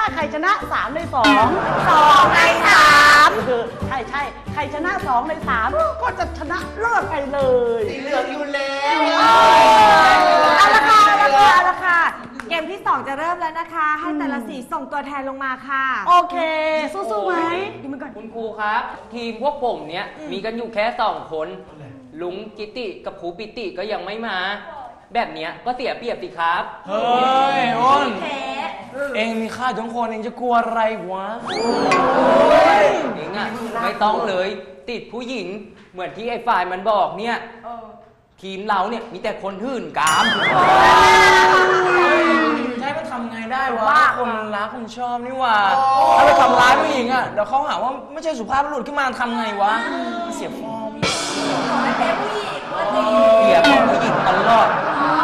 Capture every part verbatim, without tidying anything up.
ใครชนะสามในสองสองในสามใช่ใช่ใครชนะสองในสามก็จะชนะเลิศไปเลยสีเหลืองอยู่แล้วเอาละค่ะเอาละค่ะเอาละค่ะเกมที่สองจะเริ่มแล้วนะคะให้แต่ละสีส่งตัวแทนลงมาค่ะโอเคสู้ๆไหมดีมาก่อนคุณครูครับทีมพวกผมเนี้ยมีกันอยู่แค่สองคนลุงกิติกับครูปิติก็ยังไม่มาแบบเนี้ยก็เสียเปรียบสิครับเฮ้ยอ้นเองมีค่าทุกคนเองจะกลัวอะไรวะเองอ่ะไม่ต้องเลยติดผู้หญิงเหมือนที่ไอ้ฝ่ายมันบอกเนี่ยทีมเราเนี่ยมีแต่คนหื่นกามใช่มันทำไงได้วะคนรักคนชอบนี่ว่าถ้าไปทำร้ายผู้หญิงอ่ะเดี๋ยวเขาหาว่าไม่ใช่สุภาพบุรุษขึ้นมาทำไงวะเสียฟอร์มไม่เป็นผู้หญิงเสียของผู้หญิงตลอด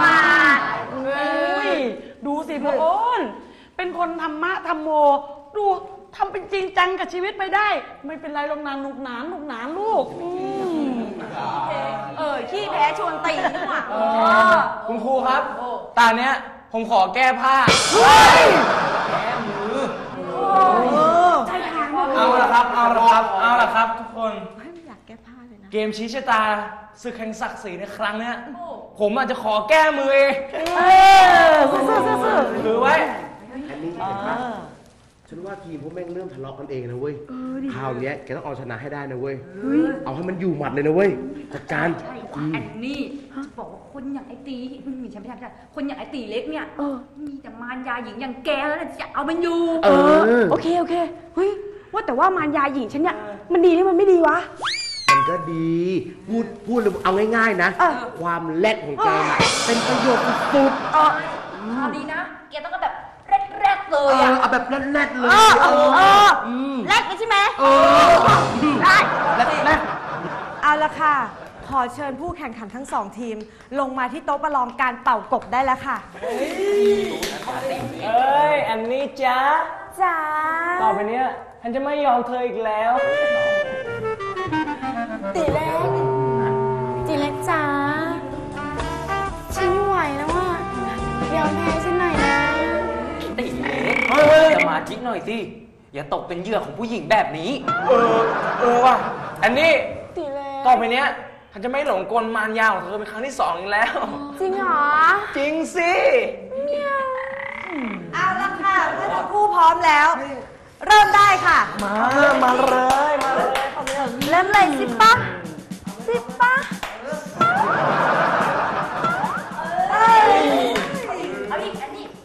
ดูสิพวกอ้นเป็นคนธรรมะธรรมโมดูทำเป็นจริงจังกับชีวิตไปได้ไม่เป็นไรลงนานหนุกหนานหนุกหนานลูกเออขี้แพ้ชวนตีนี่หว่าคุณครูครับตาเนี้ยผมขอแก้ผ้าแก้มือใจทางเอาละครับเอาละครับเอาละครับทุกคนไม่อยากแก้ผ้าเลยนะเกมชี้ชะตาศึกแห่งศักดิ์ศรีในครั้งเนี้ยผมอาจจะขอแก้มือเองเออซื่อๆๆถือไว้อันนี้เห็นปะฉันว่าทีมพวกแม่งเริ่มทะเลาะกันเองนะเว้ยคราวนี้แกต้องเอาชนะให้ได้นะเว้ยเอาให้มันอยู่หมัดเลยนะเว้ยจัดการอันนี้จะบอกว่าคนอย่างไอ้ตีมีใช่ไหมใช่คนอย่างไอ้ตีเล็กเนี่ยมีแต่มารยาหญิงอย่างแกแล้วจะเอามันอยู่เออโอเคโอเคเฮ้ยว่าแต่ว่ามารยาหญิงฉันเนี่ยมันดีหรือมันไม่ดีวะมันก็ดีพูดพูดเอาง่ายๆนะความแรดของแกเป็นประโยชน์สุดๆเออเอาดีนะแกต้องแบบแรดๆเลยอ่ะเอาแบบแรดๆเลยเออแรดใช่ไหมเออได้แรดเอาละค่ะขอเชิญผู้แข่งขันทั้งสองทีมลงมาที่โต๊ะประลองการเป่ากบได้แล้วค่ะเอ้ยอันนี้จ้าจ้าต่อไปเนี้ยฉันจะไม่ยอมเธออีกแล้วตีเล็กตีเล็กจ้าฉันไม่ไหวแล้วอ่ะยอมแพ้ฉันหน่อยนะตีเล็กสมาธิหน่อยสิอย่าตกเป็นเหยื่อของผู้หญิงแบบนี้เออเออว่ะอันนี้ตีเล็กต่อไปเนี้ยฉันจะไม่หลงกลมารยาของเธอเป็นครั้งที่สองอีกแล้วจริงเหรอจริงสิเอาละค่ะถ้าทั้งคู่พร้อมแล้วเริ่มได้ค่ะมามาเลยมาเลยเริ่มเลยสิปะสิปะเอาอีกอันนี้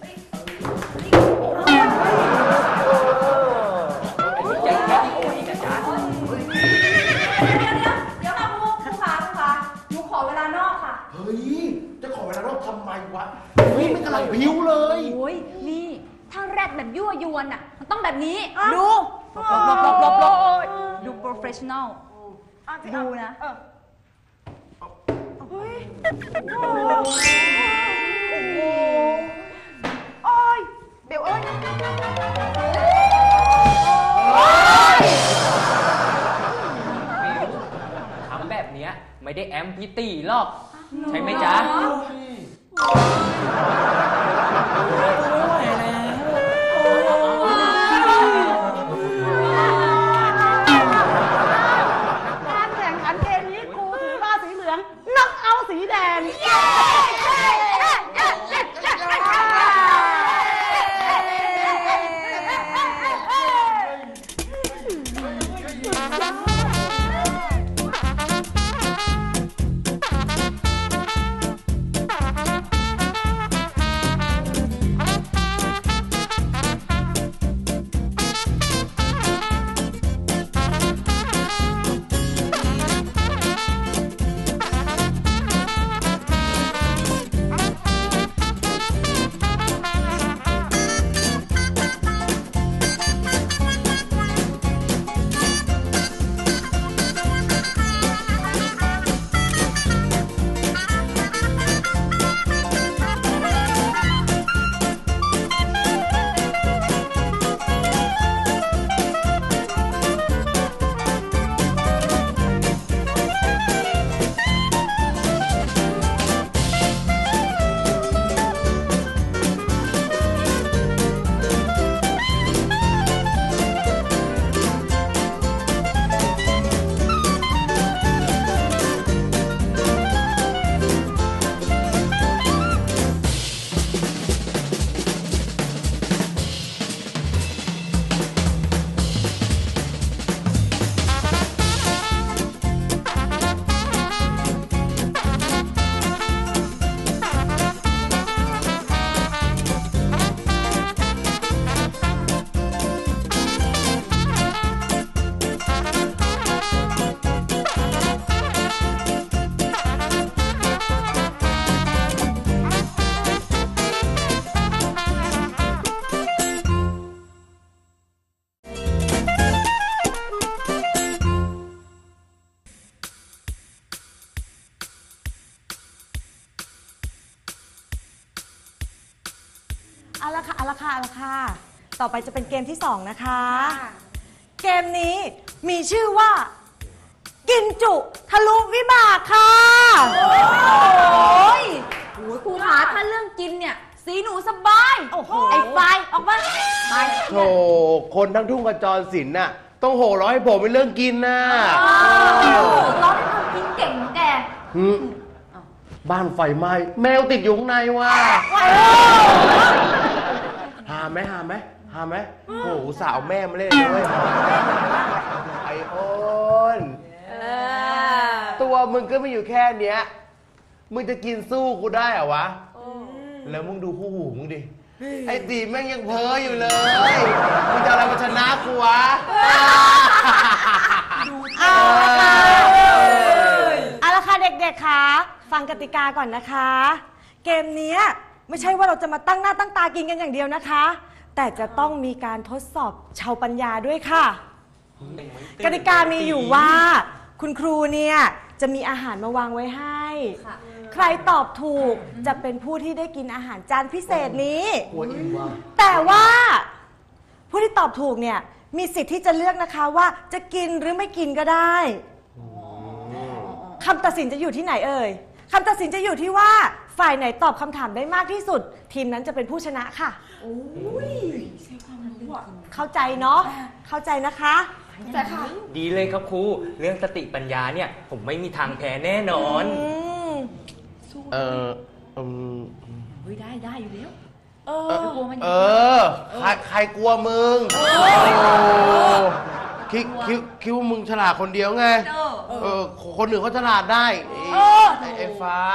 เดี๋ยวค่ะครูครูขาครูขาหนูขอเวลานอกค่ะเฮ้ยจะขอเวลานอกทำไมวะนี่ไม่กำลังพิ้วเลยโอ้ยนี่ถ้าแรดแบบยั่วยวนอ่ะมันต้องแบบนี้ดูหลบหลบหลบหลบดูโปรเฟชชั่นอลดูนะเฮ้ยโอ้ยเบลเอ้ยทำแบบเนี้ยไม่ได้แอมพิตี้หรอกใช่ไหมจ๊ะการแข่งขันเกมนี้ครูถือผ้าสีเหลืองน็อกเอาสีแดงค่ะเอาละค่ะเอาละค่ะต่อไปจะเป็นเกมที่สองนะคะ เกมนี้มีชื่อว่า กินจุทะลุวิบากค่ะโอ้ยโอ้ยครูหาถ้าเรื่องกินเนี่ย สีหนูสบายโอ้โหไอ้ไฟออกมาไปโธ่คนทั้งทุ่งกระจรศิลป์น่ะต้องโห่ร้องให้ผมเป็นเรื่องกินน่ะร้องให้คนกินเก่งของแกหืมบ้านไฟไหม้แมวติดอยู่ข้างในว่ะหาไหมหาไหมหาไหมโอ้โหสาวแม่มาเล่นเลยไอโอนตัวมึงก็ไม่อยู่แค่เนี้ยมึงจะกินสู้กูได้เหรอวะแล้วมึงดูคู่หูมึงดิไอตีแม่งยังเพ้ออยู่เลยมึงจะอะไรมาชนะกูวะเอาละค่ะเอาละค่ะเด็กๆค่ะฟังกติกาก่อนนะคะ เกมนี้ไม่ใช่ว่าเราจะมาตั้งหน้าตั้งตากินกันอย่างเดียวนะคะ แต่จะต้องมีการทดสอบชาวปัญญาด้วยค่ะ กติกามีอยู่ว่าคุณครูเนี่ยจะมีอาหารมาวางไว้ให้ ใครตอบถูกจะเป็นผู้ที่ได้กินอาหารจานพิเศษนี้ แต่ว่าผู้ที่ตอบถูกเนี่ยมีสิทธิ์ที่จะเลือกนะคะว่าจะกินหรือไม่กินก็ได้คำตัดสินจะอยู่ที่ไหนเอ่ยคำตัดสินจะอยู่ที่ว่าฝ่ายไหนตอบคำถามได้มากที่สุด ทีมนั้นจะเป็นผู้ชนะค่ะเข้าใจเนาะเข้าใจนะคะแต่ค่ะดีเลยครับครูเรื่องสติปัญญาเนี่ยผมไม่มีทางแพ้แน่นอนเอออืมเฮ้ยได้ได้อยู่แล้วเอเอออเออใครใครกลัวมึงคิดคิดคิดว่ามึงฉลาดคนเดียวไงเออคนอื่นเขาฉลาดได้ไอ้ไอ้ฟ้า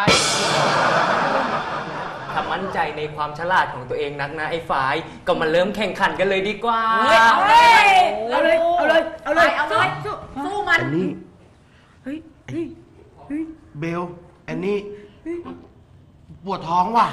ถ้ามั่นใจในความฉลาดของตัวเองนักนะไอ้ฝ่ายก็มาเริ่มแข่งขันกันเลยดีกว่าเอาเลยเอาเลยเอาเลยเอาเลยเอาเลยสู้มันอันนี้เฮ้ยเบลอันนี้ปวดท้องว่ะ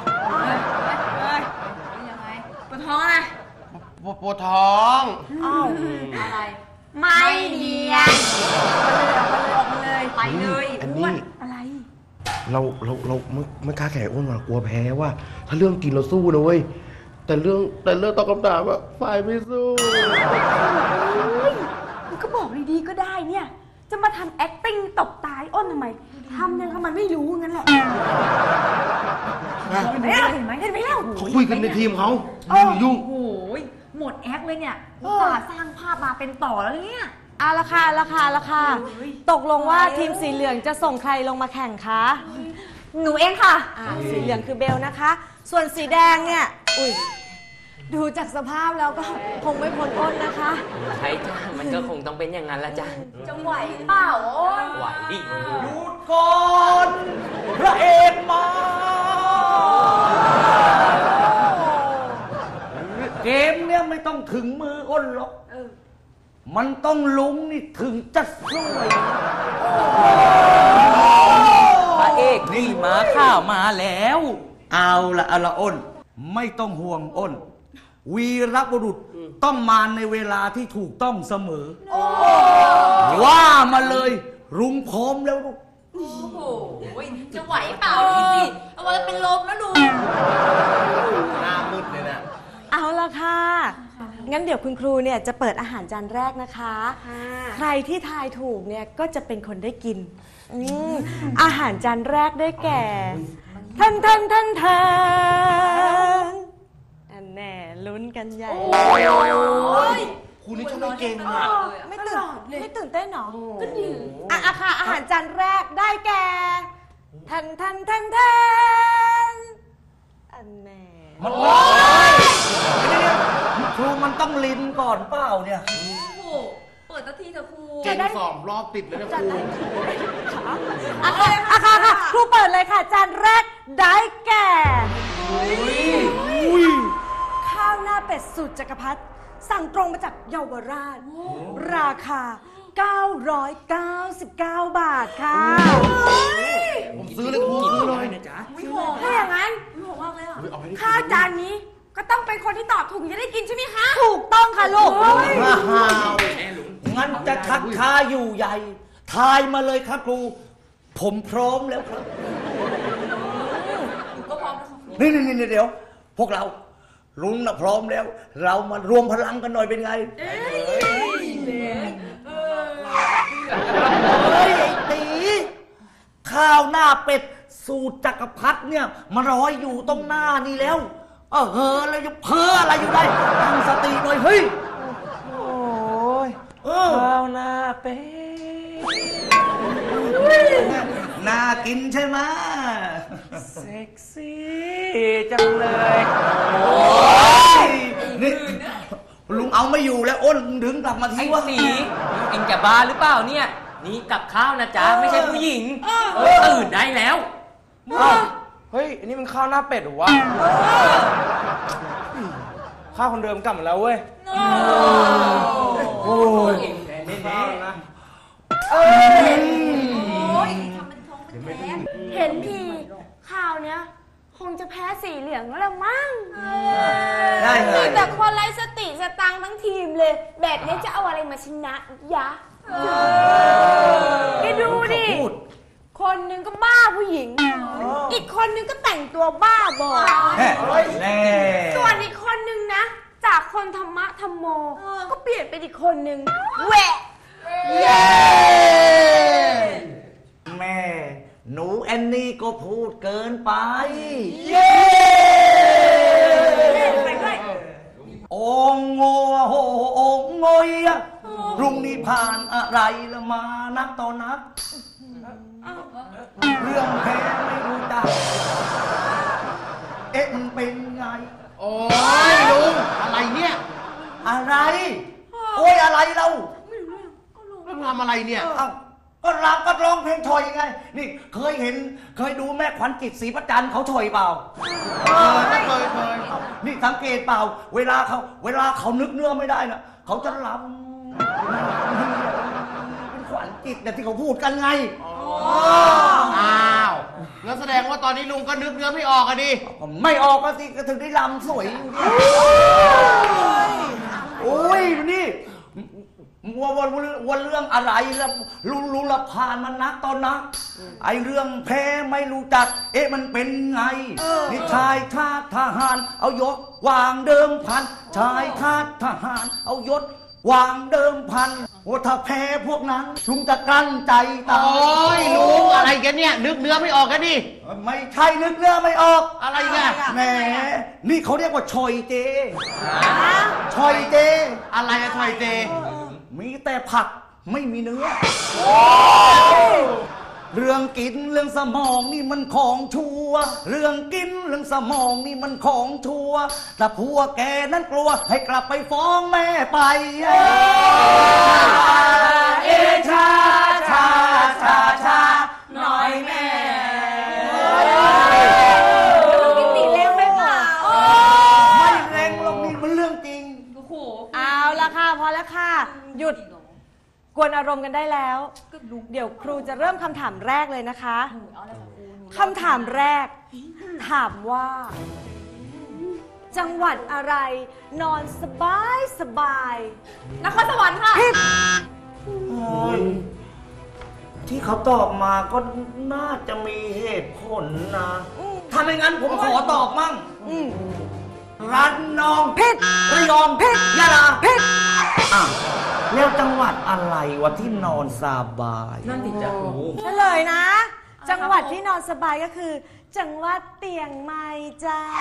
ยังไงปวดท้องอะไรปวดปวดท้องอ้าวอะไรไม่เนียนออกมาเลยไปเลยอันนี้อะไรเราเราเราไม่ไม่กล้าแข่งอ้วนหรอกกลัวแพ้ว่า ถ้าเรื่องกินเราสู้นะเว้ยแต่เรื่องแต่เรื่องตอบคำถามอะฝ่ายไม่สู้มันก็บอกดีๆก็ได้เนี่ย จะมาทำ acting ตบตายอ้นทำไมทำยังทำไมไม่รู้งั้นแหละเห็นไหมเห็นไหมเห็นไหมเล่าเขาคุยกันในทีมเขายุ่งโอ้ยหมดแอคเลยเนี่ยจ่าสร้างภาพมาเป็นต่อแล้วเนี่ยเอาละค่ะเอาละค่ะเอาละค่ะตกลงว่าทีมสีเหลืองจะส่งใครลงมาแข่งคะหนูเองค่ะอ่าสีเหลืองคือเบลนะคะ ส่วนสีแดงเนี่ยอุ้ยดูจากสภาพแล้วก็คงไม่พ้นอ้นนะคะใช่จ้ามันก็คงต้องเป็นอย่างนั้นละจ้าจะไหวเปล่าโอ้ยไหวดิหยุดก่อนพระเอกมา เกมเนี่ยไม่ต้องถึงมืออ้นหรอกมันต้องลุงนี่ถึงจะสวยพระเอกนี่มาข้าวมาแล้วเอาละเอาละอ้น ไม่ต้องห่วงอ้น วีรบุรุษต้องมาในเวลาที่ถูกต้องเสมอว่ามาเลยรุงพร้อมแล้วลูกโอ้โหจะไหวเปล่าพี่สิเอาไว้เป็นลมแล้วดูหน้ามืดเลยนะเอาละค่ะ งั้นเดี๋ยวคุณครูเนี่ยจะเปิดอาหารจานแรกนะคะ ใครที่ทายถูกเนี่ยก็จะเป็นคนได้กินอืมอาหารจานแรกได้แก่ท่านท่านท่านท่านอันแน่ลุ้นกันใหญ่คุณนี่ชอบเก่งอ่ะไม่ตื่นไม่ตื่นเต้นหรอก็ดีอ่ะอ่ะค่ะอาหารจานแรกได้แก่ท่านท่านท่านท่านอันแน่มันโอ้ยครูมันต้องลินก่อนเปล่าเนี่ยโอ้โหเปิดตะทีเถอะครูเก่งสองรอบติดเลยนะครูอ่ะค่ะอ่ะค่ะค่ะครูเปิดเลยค่ะ จานแรกได้แก่ข้าวหน้าเป็ดสูตรจักรพรรดิสั่งตรงมาจากเยาวราช ราคา เก้าร้อยเก้าสิบเก้า บาทค่ะผมซื้อเลยครูซื้อเลยถ้าอย่างนั้นข้าวจานนี้ก็ต้องเป็นคนที่ตอบถูกจะได้กินใช่ไหมคะถูกต้องค่ะลูกงั้นจะทักทาอยู่ใหญ่ ทายมาเลยครับครู ผมพร้อมแล้วครับหนูก็พร้อมแล้วค่ะนี่นี่นี่เดี๋ยว พวกเราลุงนะพร้อมแล้ว เรามารวมพลังกันหน่อยเป็นไงเฮ้ยไอ้ตีข้าวหน้าเป็ดสูตรจักรพรรดิเนี่ยมันรอยอยู่ตรงหน้านี่แล้ว เออเฮ้อแล้วจะเพ้ออะไรอยู่ได้ตั้งสติหน่อยเฮ้ยโอ้ยเออข้าวหน้าเป็ดน่ากินใช่ไหมเซ็กซี่จังเลยโอ้ยนี่ลุงเอาไม่อยู่แล้วอ้นถึงกลับมาทีไอ้ว่าสีเอ็งจะบ้าหรือเปล่าเนี่ย นี่กับข้าวนะจ๊ะ ไม่ใช่ผู้หญิงตื่นได้แล้วอ้าวเฮ้ยอันนี้มันข้าวหน้าเป็ดเหรอวะข้าวคนเดิมกลับมาแล้วเว้ยโอ้ยเห็นทีข่าวเนี้ยคงจะแพ้สีเหลืองแล้วละมั้งได้เลมียแต่คนไร้สติสตังค์ทั้งทีมเลย แบบนี้จะเอาอะไรมาชนะยะแกดูดิพูดคนหนึงก็บ้าผู้หญิง อีกคนหนึงก็แต่งตัวบ้าบอแน่แน่ส่วนอีกคนหนึงนะ จากคนธรรมะธรรมโม ก็เปลี่ยนเป็นอีกคนหนึงแหวะแม่หนูแอนนี่ก็พูดเกินไป โอ้งโง่โหโอ้งโงยรุ่งนี้ผ่านอะไรละมานักต่อนัก เรื่องแพ้ไม่รู้จักเอ๊ะมันเป็นไงโอ้ยลุงอะไรเนี่ยอะไร โอ้ยอะไรเราลุงทำอะไรเนี่ยเอ้าก็รับก็ร้องเพลงถอยไง นี่เคยเห็นเคยดูแม่ขวัญจิตศรีประจันทร์เขาถอยเปล่าเคยเคยเคยนี่สังเกตเปล่า เวลาเขาเวลาเขานึกเนื้อไม่ได้นะเขาจะรำเป็นขวัญจิตเนี่ยที่เขาพูดกันไงอ้าวแล้วแสดงว่าตอนนี้ลุงก็นึกเนื้อไม่ออกอะดิไม่ออกก็สิก็ถึงได้รำสวยอยู่ดิโอ้ยนี่ว่าว่าว่าเรื่องอะไรแล้วรู้รู้ละผ่านมันนักตอนนัก ไอเรื่องแพ้ไม่รู้จัก เอ๊ะมันเป็นไงนี่ชายทาสทหาร เอายศวางเดิมพันชายทาสทหาร เอายศวางเดิมพันว่าถ้าแพ้พวกนั้นลุงจะกลั้นใจตายโอ้ยลุงอะไรกันเนี่ย นึกเนื้อไม่ออกกันดิไม่ใช่นึกเนื้อไม่ออกอะไรเนี่ยแหมนี่เขาเรียกว่าชอยเจชอยเจอะไรอะถอยเจมีแต่ผักไม่มีเนื้อ เรื่องกินเรื่องสมองนี่มันของชัวเรื่องกินเรื่องสมองนี่มันของชัวแต่ผัวแกนั้นกลัวให้กลับไปฟ้องแม่ไปเอชาชาชาชาหน่อยแม่กินตีเล่นไหมคะไม่แรงหรอกนี่มันเรื่องจริงเอาละค่ะพอแล้วค่ะ หยุดกวนอารมณ์กันได้แล้ว เดี๋ยวครูจะเริ่มคำถามแรกเลยนะคะคำถามแรก ถามว่า จังหวัดอะไร นอนสบายสบายนครสวรรค์ค่ะที่เขาตอบมาก็น่าจะมีเหตุผลนะถ้าไม่งั้นผมขอตอบมั่งอืมรันนองผิดระยองผิดยะลาผิดอ่ะแล้วจังหวัดอะไรวะที่นอนสบายนั่นติดจะเฉลยนะ จังหวัดที่นอนสบายก็คือ จังหวัดเตียงใหม่จ้า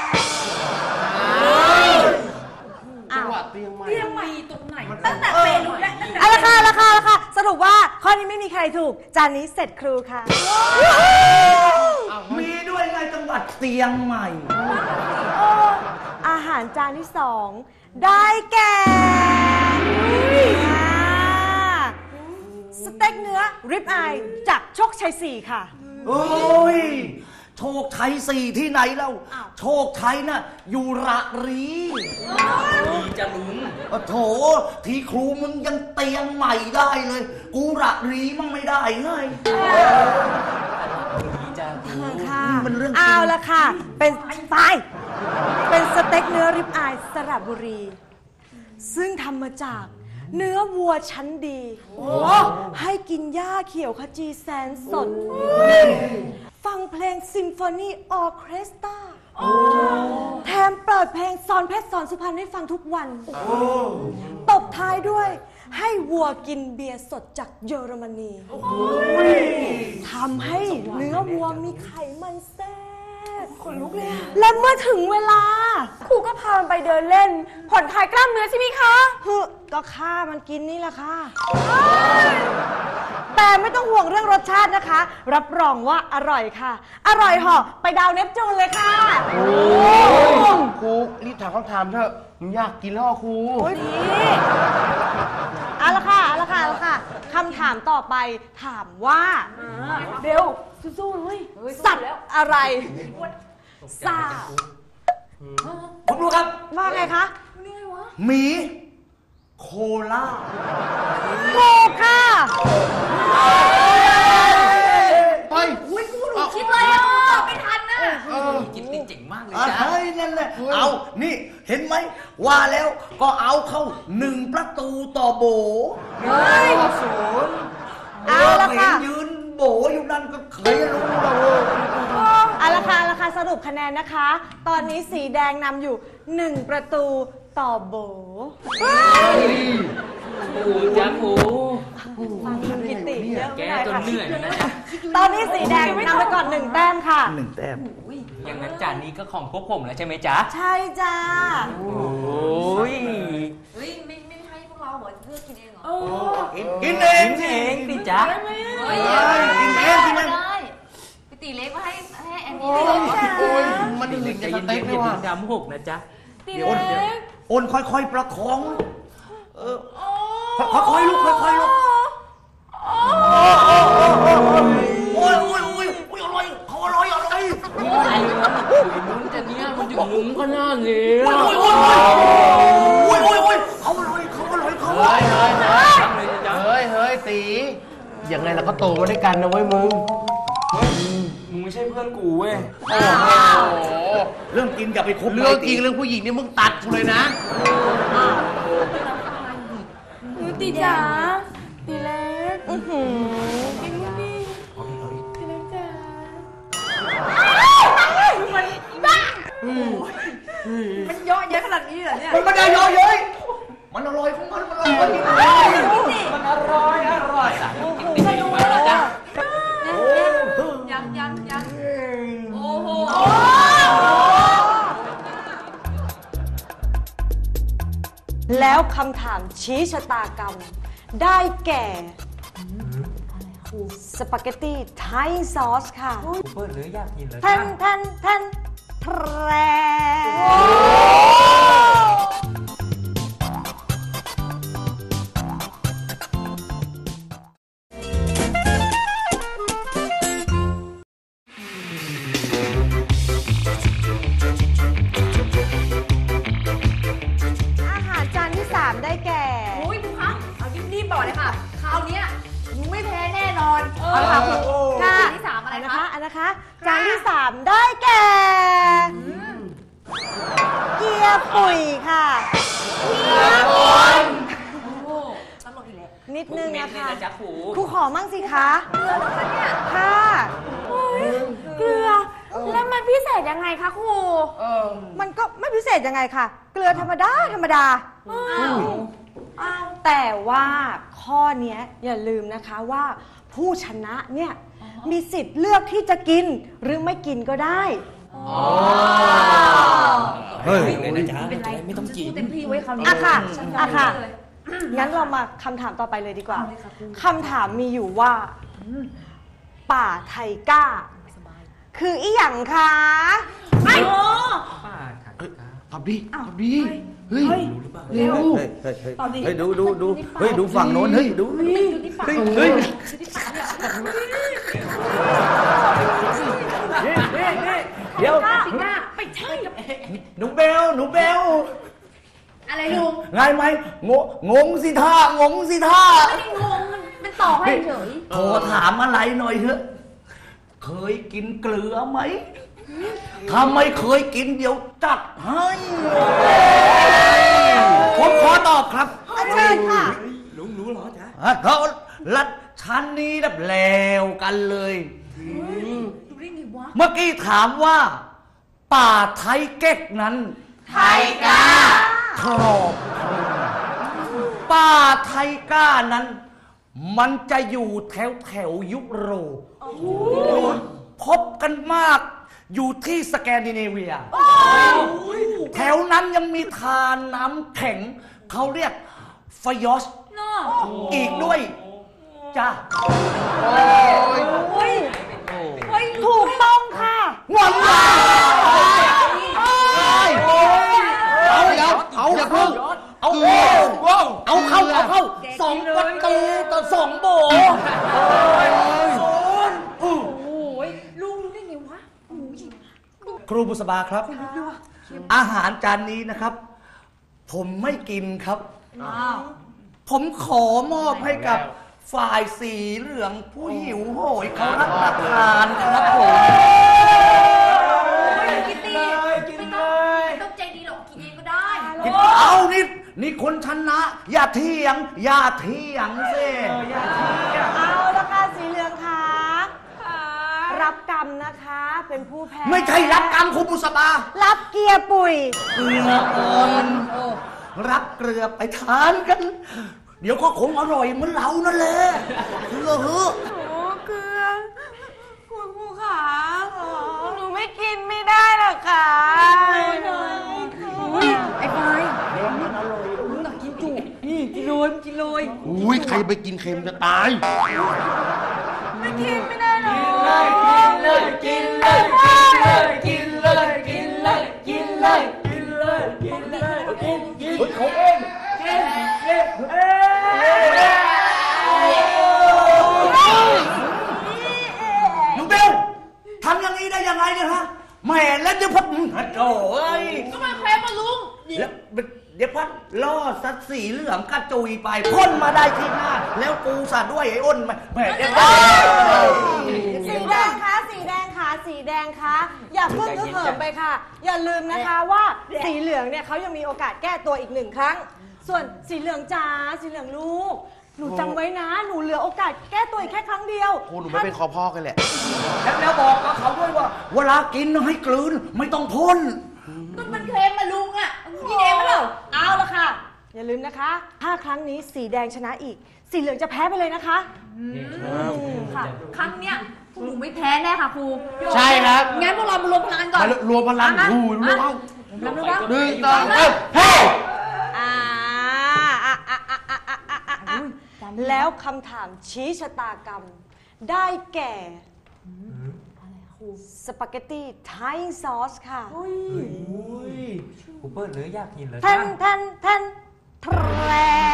จังหวัดเตียงใหม่เตียงใหม่ตรงไหน ตั้งแต่เมนูแรกตั้งแต่เอาละค่ะเอาละค่ะเอาละค่ะ สรุปว่าข้อนี้ไม่มีใครถูก จานนี้เสร็จครูค่ะมีด้วยไงจังหวัดเตียงใหม่อาหารจานที่สอง ได้แก่อ่าสเต็กเนื้อริบอายจากโชคชัยสี่ค่ะโอ้ย โชคชัยสี่ที่ไหนเล่าโชคชัยน่ะอยู่ระรีดีจะลุงโอ้โถทีครูมึงยังเตียงใหม่ได้เลย กูระรีมั่งไม่ได้ไงดีจะลุงค่ะมันเรื่องจริงเอาละค่ะ เป็นไปเป็นสเต็กเนื้อริบอายสระบุรี ซึ่งทำมาจากเนื้อวัวชั้นดีให้กินหญ้าเขียวขจีแสนสด ฟังเพลงซิมโฟนีออร์เคสตราแถมเปิดเพลงสอนเพชรสอนสุพรรณให้ฟังทุกวัน ตบท้ายด้วย ให้วัวกินเบียร์สดจากเยอรมนีทำให้เนื้อวัวมีไขมันแทรกขนลุกเลยและเมื่อถึงเวลาครูก็พามันไปเดินเล่น ผ่อนคลายกล้ามเนื้อใช่ไหมคะฮึก็ฆ่ามันกินนี่แหละค่ะ แต่ไม่ต้องห่วงเรื่องรสชาตินะคะ รับรองว่าอร่อยค่ะ อร่อยเหาะไปดาวเนปจูนเลยค่ะโอ้ยครูรีบถามคำถามเถอะมันอยากกินแล้วครูโอ้ยดีเอาละค่ะเอาละค่ะเอาละค่ะคำถามต่อไปถามว่าเร็วสู้ๆเลยสัตว์อะไรซาผมรู้ครับว่าไงคะหมีโคล่าถูกค่ะเฮ้ยคิดเลยอ่ะไม่ทันนะกินติดเจ๋งมากเลยอ่ะจ้าเฮ้ยนั่นแหละ เอา นี่ เห็นไหม ว่าแล้วก็เอาเข้าหนึ่งประตูต่อโบศูนย์เอาละค่ะเห็นยืนโบอยู่นั่นก็เคยรู้แล้วเว้ยเอาละค่ะเอาละค่ะสรุปคะแนนนะคะ ตอนนี้สีแดงนำอยู่หนึ่งประตูต่อโบปูจ้าปูฟังคุณกิติเยอะแกไม่ได้จนค่ะเหนื่อยแล้วนะจ๊ะตอนนี้สีแดงนำไปก่อนหนึ่งแต้มค่ะหนึ่งแต้มอย่างนั้นจานนี้ก็ของพวกผมแล้วใช่ไหมจ๊ะใช่จ้าโอ้ยเฮ้ยไม่ไม่ให้พวกเราเหรอเลือกกินเองเหรอกินเองกินเองสิจ๊ะเฮ้ยกินเองกินเองได้พี่ตีเล็กมาให้ให้แอนนี่โอ้เลยยโอ้ยมันเด็ถึกงๆใจจะสเย็นๆเต็กอเลยย่าว่ะถึงดำหกนะจ๊ะตีเล็กโอนค่อยๆประคอง เออ ค่อยๆลุกค่อยๆลุกโอ้ยโอ้ยโอ้ยโอ้ยอร่อยเขาอร่อยอร่อยอะไรวะมึงจะเนี่ยมันถึงมุ้งขนาดนี้โอ้ยโอ้ยโอ้ยโอ้ยโอ้ยเขาอร่อยเขาอร่อยเขาอร่เฮ้อยยเฮ้ยเฮ้ยทำเลยจ๊ะเฮ้ยเฮ้ยตียังไงเราก็โตมาด้วยกันนะเว้ยมึงมึงไม่ใช่เพื่อนกูเว้ยโอ้โหเรื่องกินอย่าไปคบเรื่องจริงเรื่องผู้หญิงนี่มึงตัดกูเลยนะตีจ๋าตีเล็กอือหือกินดีตีเล็กจ๋ามันเยอะเยอะขนาดนี้เหรอเนี่ยมันไม่ได้เยอะเย้ยมันอร่อยของมันมันอร่อยมันอร่อยอร่อยอ่ะกินติดเองมาแล้วจ๊ะยังยังยังโอ้โหแล้วคำถามชี้ชะตากรรม ได้แก่ สปาเกตตี้ไทยซอสค่ะเปิดเลยอยากกินเลยแทนแทนแทนแทรอาหารจานที่สามได้แก่โอ้ยคุณคะเอารีบๆบอกเลยค่ะ คราวเนี้ยหนูไม่แพ้แน่นอนเอาละค่ะคุณค่ะจานที่สามอะไรนะคะคะอันนะคะ จานที่สามได้แก่เกี๊ยวปุ๋ยค่ะโอ้โหตลกอีกแล้วนิดนึงเม็ดนะเลยคะนะจ๊ะครูครูขอมั่งสิคะเพื่อนเหรอคะเนี่ยค่ะเกลือ แล้วมันพิเศษยังไงคะครูเออมันก็ไม่พิเศษยังไงค่ะ เกลือธรรมดาธรรมดาอ้าวอ้าวแต่ว่าข้อเนี้ยอย่าลืมนะคะว่าผู้ชนะเนี่ยมีสิทธิ์เลือกที่จะกินหรือไม่กินก็ได้เฮ้ยเลยนะจ๊ะเป็นไรไม่ต้องกินเต็มที่ไว้คราวนี้อ่ะค่ะฉันยอ่ะมค่ะเลยงั้นเรามาคำถามต่อไปเลยดีกว่าเอาเลยค่ะครูคำถามมีอยู่ว่า ป่าไทก้า คืออีหยังคะป้าค่ะตอบดิตอบดิเฮ้ยเร็วเฮ้ยเฮ้ยเฮ้ยเฮ้ยดูดูดูเฮ้ยดูฝั่งโน้นเฮ้ยดูเฮ้ยเฮ้ยเดี๋ยวสิก้าไม่ใช่หนูเบลหนูเบลอะไรลุงไงไหมงงงสิท่างงสิท่าไม่ได้งงมันเป็นต่อให้เฉยโทรถามอะไรหน่อยเถอะเคยกินเกลือไหมถ้าไม่เคยกินเดี๋ยวจัดให้ผมขอตอบครับเชิญค่ะลุงรู้เหรอจ๊ะอ่ะเขาลัดชั้นนี้แบบแล้วกันเลยดูได้ไงวะเมื่อกี้ถามว่าป่าไทยเก๊กนั้นไทยกาครอบคลุมป่าไทยก้านั้น มันจะอยู่แถวแถวยุโรปพบกันมากอยู่ที่สแกนดิเนเวีย แถวนั้นยังมีทานน้ำแข็ง เขาเรียกฟยอสอีกด้วยจ้าถูกต้องค่ะวันวาเอาเดี๋ยวเอาอย่าเพิ่งเอาเอาเข้าเอาเข้าสองประตูต่อสองโบครูบุษบาครับ อาหารจานนี้นะครับ ผมไม่กินครับ ผมขอมอบให้กับฝ่ายสีเหลืองผู้หิวโหยเขารับประทานครับผมกินเลยกินเลยไม่ต้องใจดีหรอกกินเองก็ได้เอานี่นี่คนชนะ อย่าเถียง อย่าเถียงสิเอาละค่ะสีเหลืองค่ะรับกรรมนะคะ เป็นผู้แพ้ไม่ใช่รับกรรมครูบุษบารับเกียร์ปุ๋ยเกลืออ่อนรับเกลือไปทานกัน เดี๋ยวก็คงอร่อยเหมือนเรานั่นแหละเกลือเหอะโอ้เกลือคุณครูขาหนูไม่กินไม่ได้หรอกค่ะไอ้ไฟมึงอยากกินจุนี่กินเลยกินเลยอุ้ยใครไปกินเค็มจะตายไม่กินไม่ได้หรอกกินเลยกินเลยกินเลยกินเลยกินเลยกินเลยกินเลยกินกินเขาเองกินกินเอ้หนูเบลทำอย่างนี้ได้ยังไงเนี่ยฮะแหม่แล้วเดี๋ยวพัดโอ้ยก็มาแพ้มาลุงแล้วเดี๋ยวพัดล่อสัตว์สีเหลืองกระจุยไปพ่นมาได้ที่หน้า แล้วกูสัตว์ด้วยไอ้อ้นมาแหม่เดี๋ยวสีแดงคะสีแดงคะสีแดงคะอย่าเพิ่งนึกเหิมไปค่ะ อย่าลืมนะคะว่าสีเหลืองเนี่ยเขายังมีโอกาสแก้ตัวอีกหนึ่งครั้ง ส่วนสีเหลืองจ้าสีเหลืองลูก หนูจำไว้นะ หนูเหลือโอกาสแก้ตัวอีกแค่ครั้งเดียวโอ้หนูไม่เป็นคอพ่อกันแหละแล้วบอกกับเขาด้วยว่า เวลากินให้กลืนไม่ต้องพ่นก็มันเค็มมาลุงอ่ะกินเองไม่เหรอเอาละค่ะ อย่าลืมนะคะ ถ้าครั้งนี้สีแดงชนะอีก สีเหลืองจะแพ้ไปเลยนะคะค่ะ ครั้งเนี้ยพวกหนูไม่แพ้แน่ค่ะครูใช่ครับงั้นพวกเรามารวมพลังกันก่อนมารวมพลังอ่ะอู้รวมอ่ะเอารวมพลังหนึ่งสองสามเฮ้ยอ่าอ่ะอ่ะอ่ะอ่ะอ่ะอ่ะอ่ะแล้วคำถามชี้ชะตากรรม ได้แก่สปาเกตตี้ไทยซอสค่ะกูเปิดเลยอยากกินเลยแทนแทนแทนแทร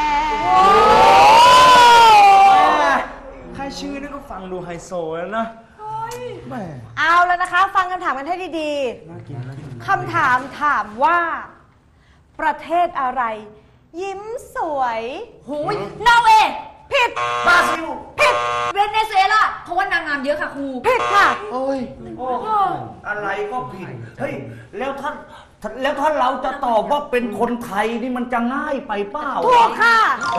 แค่ชื่อนี่ก็ฟังดูไฮโซแล้วนะเอาแล้วนะคะ ฟังคำถามกันให้ดีๆคำถามถามว่า ประเทศอะไร ยิ้มสวยหูยนอร์เวย์ผิดบราซิลผิดเวเนซุเอลาเพราะว่านางงามเยอะค่ะครูผิดค่ะโอ้ยอะไรก็ผิด เฮ้ย แล้วท่านแล้วถ้าเราจะตอบว่าเป็นคนไทยนี่มันจะง่ายไปเปล่าถูกค่ะ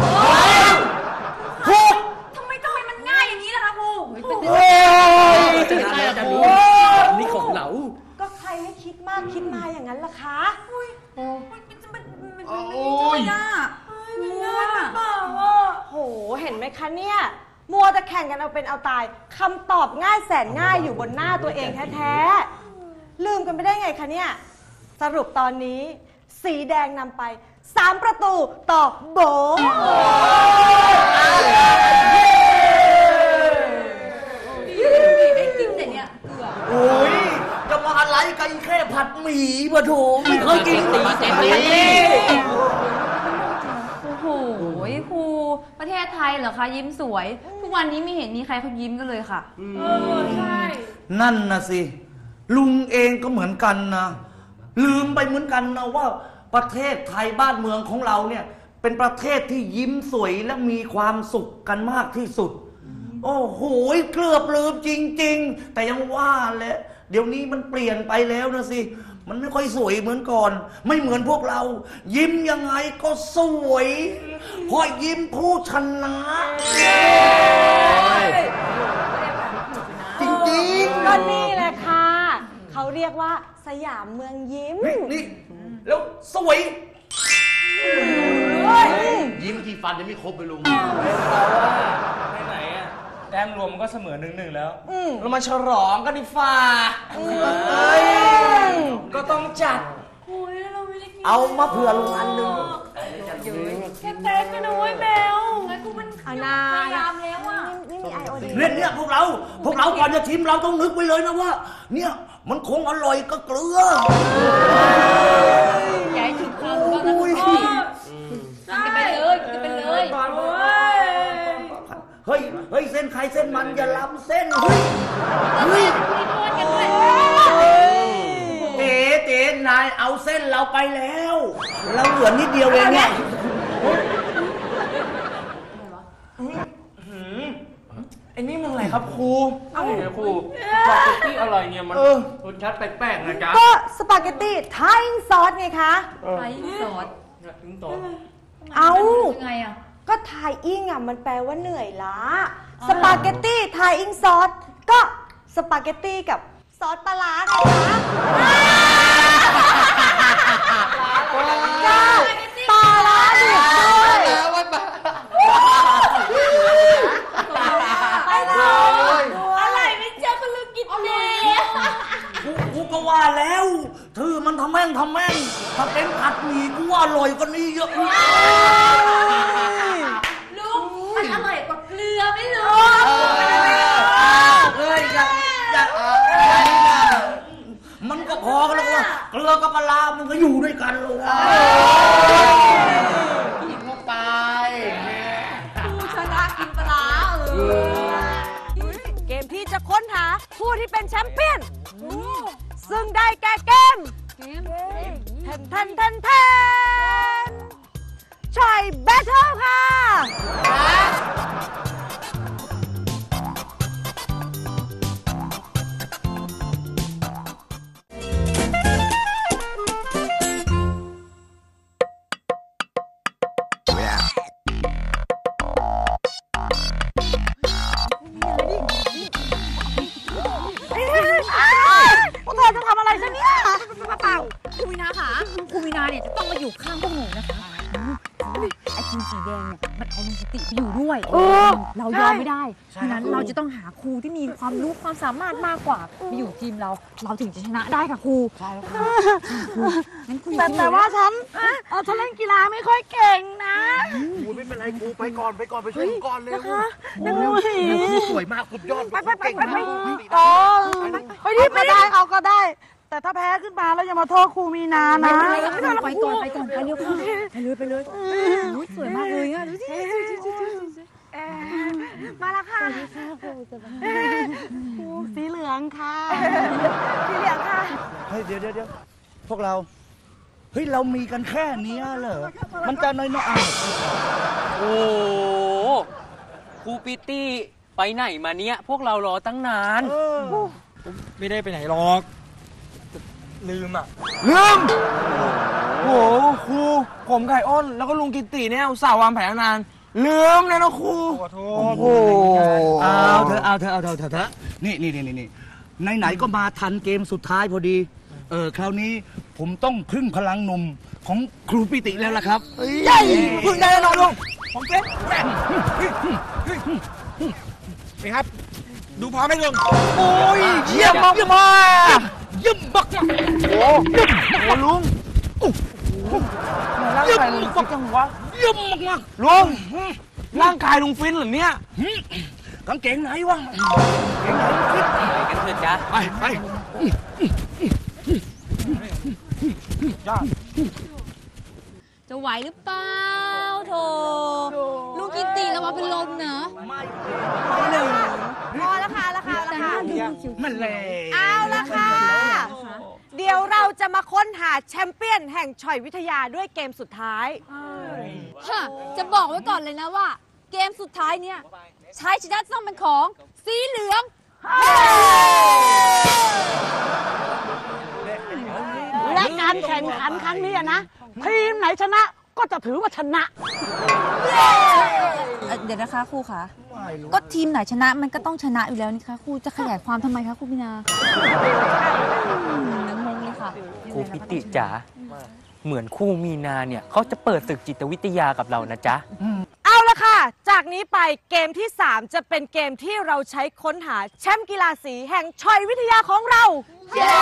ถูกทำไมทำไมมันง่ายอย่างนี้ล่ะคะครูโอ้ยจะได้จะรู้นี่ของเราก็ใครให้คิดมากคิดมาอย่างนั้นล่ะคะมันมันมันมันโอ้มันยยากมันยากโห เห็นไหมคะเนี่ย มัวแต่แข่งกันเอาเป็นเอาตายคำตอบง่ายแสนง่ายอยู่บนหน้าตัวเองแท้ๆ ลืมกันไปได้ไงคะเนี่ย สรุปตอนนี้ สีแดงนำไปสามประตูต่อโบได้กินแต่เนี่ยเกลือโอ้ย จะมาอะไรกันแค่ผัดหมี่ปะโถไม่เคยกินตีเต็มเลยโอ้โหครูประเทศไทยเหรอคะยิ้มสวย ทุกวันนี้ไม่เห็นมีใครเขายิ้มกันเลยค่ะนั่นนะสิ ลุงเองก็เหมือนกันนะ ลืมไปเหมือนกันนะว่าประเทศไทยบ้านเมืองของเราเนี่ย เป็นประเทศที่ยิ้มสวยและมีความสุขกันมากที่สุด โอ้โหเกือบลืมจริงๆ แต่ยังว่าแหละเดี๋ยวนี้มันเปลี่ยนไปแล้วนะสิ มันไม่ค่อยสวยเหมือนก่อน ไม่เหมือนพวกเรา ยิ้มยังไงก็สวยเพราะยิ้มผู้ชนะจริงๆก็นี่แหละค่ะ เขาเรียกว่าสยามเมืองยิ้มนี่นี่แล้วสวยยิ้มที่ฟันยังไม่ครบไปลุงไหนๆอ่ะแต้มรวมมันก็เสมอหนึ่งหนึ่งแล้ว เรามาฉลองกันดีฟ้าก็ต้องจัดโอ้ยเราไม่ได้กินเอามาเผื่อลุงอันหนึ่งแค่เต๊กกันนะเว้ยเบลไงกูมันเอานาพยายามแล้วอ่ะนี่มีไอโอดีเนี่ยเนี่ยพวกเรา พวกเราก่อนจะชิมเราต้องนึกไว้เลยนะว่า เนี่ยมันคงอร่อยก็เกลืออย่าให้ถึงคำก็นะทุกคนกินกันไปเลยกินกันไปเลยเฮ้ย เฮ้ย เส้นใครเส้นมันอย่าล้ำเส้น เฮ้ย เฮ้ยกันด้วยเต๋เต๋นายเอาเส้นเราไปแล้ว เราเหลือนิดเดียวเองเนี่ยไอ้นี่มันอะไรครับครูเอ้าครูสปาเกตตี้อร่อยเนี่ยมันรสชาติแปลกๆนะจ๊ะก็สปาเกตตี้ไทยซอสไงคะไอ้ซอสถึงต่อเอายังไงอ่ะก็ไทยอิงอ่ะมันแปลว่าเหนื่อยล้า สปาเกตตี้ไทยอิงซอสก็สปาเกตตี้กับซอสปลาร้าไงคะปลาร้าดิบด้วยไอ้เราอะไรไม่เจอคุณลูกกินเองกูกูก็ว่าแล้วถือมันทำแม่งทำแม่ง ถ้าเป็นผัดหมี่กูว่าอร่อยกว่านี้เยอะลุงมันอร่อยกว่าเกลือไม่รู้เอ้ยอย่าอย่ามันก็พอกันแล้วว่าเกลือกับปลาร้ามันก็อยู่ด้วยกันเลยกินเข้าไปชนะกินปลาเออเกมที่จะค้นหาผู้ที่เป็นแชมเปี้ยน ซึ่งได้แก่เกมแทนแทนแทนแทนชอยแบทเทิลค่ะ พวกเธอจะทำอะไรฉันเนี่ยเปล่าครูวินาค่ะครูวินาเนี่ยจะต้องมาอยู่ข้างพวกหนูนะคะไอ้ทีมสีแดงเนี่ยมันเอาลุงสติไปอยู่ด้วยเรายอมไม่ได้ฉะนั้นเราจะต้องหาครูที่มีความรู้ความสามารถมากกว่ามาอยู่ทีมเราเราถึงจะชนะได้ค่ะครูใช่ค่ะงั้นครูแต่แต่ว่าฉันเออฉันเล่นกีฬาไม่ค่อยเก่งนะกูไม่เป็นไรกูไปก่อนไปก่อนไปช่วยกูก่อนเร็วนักมวยกูสวยมากสุดยอดไปไปไปเก่งไปมากอ๋อไปดิไปได้เอาก็ได้ แต่ถ้าแพ้ขึ้นมาแล้วอย่ามาโทษครูมีนานะไปก่อนไปก่อนไปเร็วค่ะไปเลยไปเลยสวยมากเลยอ่ะดูสิมาแล้วค่ะครูสีเหลืองค่ะสีเหลืองค่ะเฮ้ยเดี๋ยวเดี๋ยวเดี๋ยวพวกเรา เฮ้ยเรามีกันแค่เนี้ยเหรอ มันจะน้อยๆอ่ะโอ้ครูปิตี้ไปไหนมาเนี้ยพวกเรารอตั้งนานไม่ได้ไปไหนหรอกลืมอ่ะลืมโอ้โหครูผมไก่อ้นแล้วก็ลุงกิตติเนี่ยอุตส่าห์วางแผนนานลืมเลยนะครูขอโทษโอ้โหเอาเธอเอาเธอเอาเธอเธอเธอนี่นี่นี่นี่ไหนๆก็มาทันเกมสุดท้ายพอดี เออคราวนี้ผมต้องพึ่งพลังหนุ่มของครูปิติแล้วล่ะครับใช่พึ่งได้แล้วลุงผมเจ๊นี่ครับ ดูพร้อมไหมลุงโอ้ยเยี่ยมมากเยี่ยมมากเยี่ยมมากโอ้โหลุงร่างกายลุงฟิตจังวะเยี่ยมมากมากลุงร่างกายลุงฟิตเหรอเนี่ยกางเกงไหนวะเกงไหนฟิตไปกันเถอะจ้ะไปไปจะไหวหรือเปล่าโถลุงกิตติระวังเป็นลมเนอะพอแล้วค่ะแล้วค่ะแล้วค่ะมันเลยเอาละค่ะ เดี๋ยวเราจะมาค้นหาแชมเปี้ยนแห่งชอยวิทยาด้วยเกมสุดท้ายฮะจะบอกไว้ก่อนเลยนะว่า เกมสุดท้ายเนี่ยใช้ชนะต้องเป็นของสีเหลืองและการแข่งขันครั้งนี้อะนะทีมไหนชนะก็จะถือว่าชนะเดี๋ยวนะคะครูคะก็ทีมไหนชนะมันก็ต้องชนะอยู่แล้วนี่คะครูจะขยายความทำไมคะครูพินาน้ำมงเลยอะค่ะครูพิติจ๋าเหมือนครูมีนาเนี่ยเขาจะเปิดศึกจิตวิทยากับเรานะจ๊ะเอาละค่ะ จากนี้ไปเกมที่ สาม จะเป็นเกมที่เราใช้ค้นหาแชมป์กีฬาสีแห่งชอยวิทยาของเรา เย้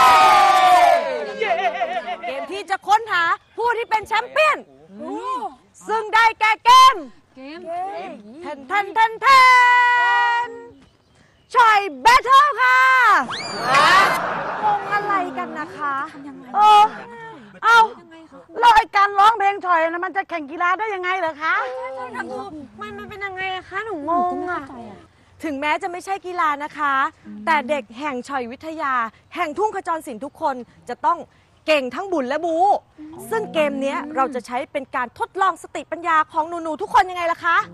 เกมที่จะค้นหาผู้ที่เป็นแชมเปี้ยน ซึ่งได้แก่เกมเกมแทนแทนแทนแทนชอยแบทเทิลค่ะงงอะไรกันนะคะเออเอาแล้วไอ้การร้องเพลงถอยนะมันจะแข่งกีฬาได้ยังไงเหรอคะมันมันเป็นยังไงอะคะหนูงงอะถึงแม้จะไม่ใช่กีฬานะคะ แต่เด็กแห่งชอยวิทยา แห่งทุ่งขจรศิลป์ทุกคนจะต้องเก่งทั้งบุญและบูซึ่งเกมนี้เราจะใช้เป็นการทดลองสติปัญญาของหนูๆทุกคนยังไงล่ะคะ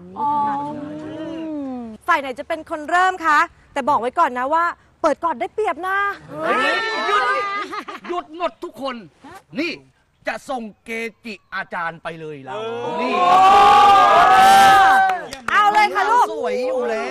ฝ่ายไหนจะเป็นคนเริ่มคะแต่บอกไว้ก่อนนะว่า เปิดก่อนได้เปรียบนะหยุดหยุดหมดทุกคน นี่จะส่งเกจิอาจารย์ไปเลยเรานี่เอาเลยค่ะลูกสวยอยู่แล้ว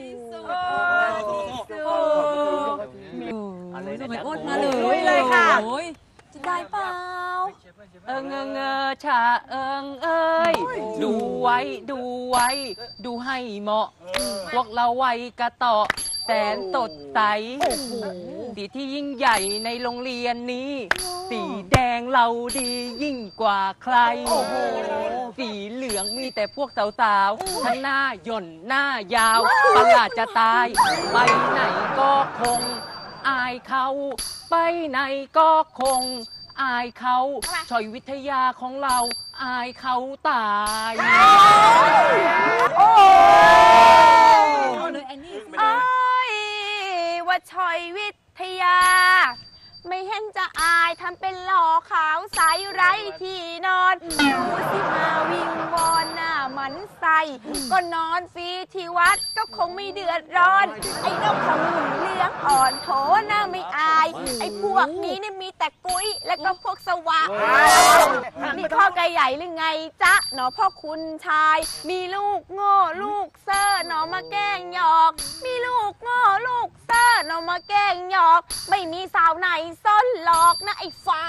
ส่งไอ้อ้นมาเลยลุยเลยค่ะโอ้ยจะได้เปล่าเอิงเอิงเออชาเอิงเอ้ยดูไว้ดูไว้ ดูให้เหมาะ พวกเราไว้กระต่อแสนตดใสสีที่ยิ่งใหญ่ในโรงเรียนนี้ สีแดงเราดียิ่งกว่าใคร สีเหลืองมีแต่พวกสาวๆทั้งหน้าหย่นหน้ายาวประหลาดจะตาย ไปไหนก็คง อายเขาไปไหนก็คง อายเขาชอยวิทยาของเรา อายเขาตายเอาเลยแอนนี่โอ้ยว่าชอยวิทยา ไม่เห็นจะอายทำเป็นหล่อขาวใสไร้ที่นอนดูสิมาวิงวอนหน้ามันใสก็นอนฟรีที่วัดก็คงไม่เดือดร้อน ไอ้นกขมุนเลี้ยงอ่อนโถหน้าไม่อาย ไอ้พวกนี้นี่มีแต่กุ้ยแล้วก็พวกสวะมีข้อไก่ใหญ่หรือไงจ๊ะหนอพ่อคุณชาย มีลูกโง่ลูกเซ่อหนอมาแกล้งหยอก มีลูกโง่ลูกเซ่อหนอมาแกล้งหยอก ไม่มีสาวไหนซ่อนหลอกนะไอ้ฟ้า